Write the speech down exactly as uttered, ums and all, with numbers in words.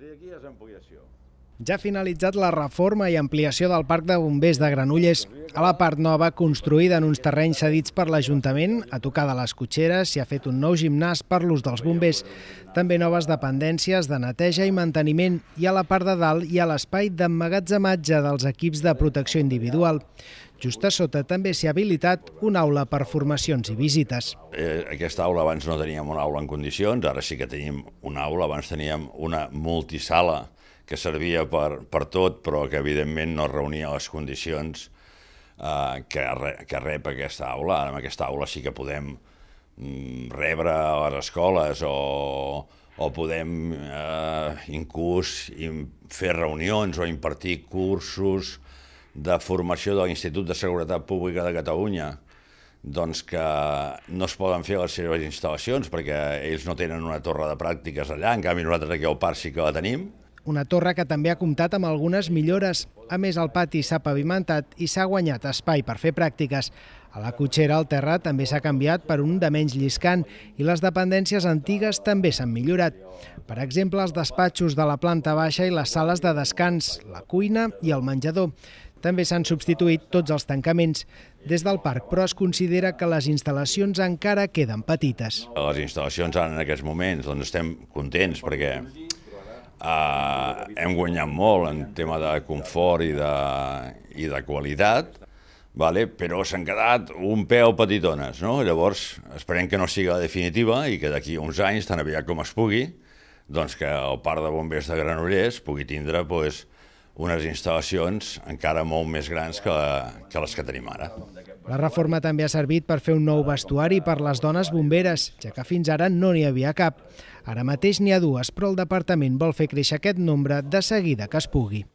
aquí és ampliació. Ja ha finalitzat la reforma i ampliació del Parc de Bombers de Granollers. A la part nova, construïda en uns terrenys cedits per l'Ajuntament, a tocar de les cotxeres, s'hi ha fet un nou gimnàs per l'ús dels bombers. També noves dependències de neteja i manteniment, i a la part de dalt hi ha l'espai d'emmagatzematge dels equips de protecció individual. Just a sota també s'hi ha habilitat una aula per formacions i visites. Aquesta aula abans no teníem una aula en condicions, ara sí que tenim una aula, abans teníem una multisala que servia per, per tot, però que evidentment no reunia les condicions eh, que, re, que rep aquesta aula. Ara amb aquesta aula sí que podem mm, rebre a les escoles o, o podem eh, inclús fer reunions o impartir cursos de formació de l'Institut de Seguretat Pública de Catalunya, doncs que no es poden fer a les seves instal·lacions perquè ells no tenen una torre de pràctiques allà, en canvi nosaltres aquí al parc sí que la tenim. Una torre que també ha comptat amb algunes millores. A més, el pati s'ha pavimentat i s'ha guanyat espai per fer pràctiques. A la cotxera, el terra també s'ha canviat per un de menys lliscant i les dependències antigues també s'han millorat. Per exemple, els despatxos de la planta baixa i les sales de descans, la cuina i el menjador. També s'han substituït tots els tancaments. Des del parc, però, es considera que les instal·lacions encara queden petites. Les instal·lacions ara en aquests moments doncs estem contents perquè Uh, hem guanyat molt en tema de confort i de, i de qualitat, vale? Però s'han quedat un peu petitones, no? Llavors esperem que no sigui la definitiva i que d'aquí uns anys, tan aviat com es pugui, doncs que el Parc de Bombers de Granollers pugui tindre pues, unes instal·lacions encara molt més grans que, que les que tenim ara. La reforma també ha servit per fer un nou vestuari per les dones bomberes, ja que fins ara no n'hi havia cap. Ara mateix n'hi ha dues, però el departament vol fer créixer aquest nombre de seguida que es pugui.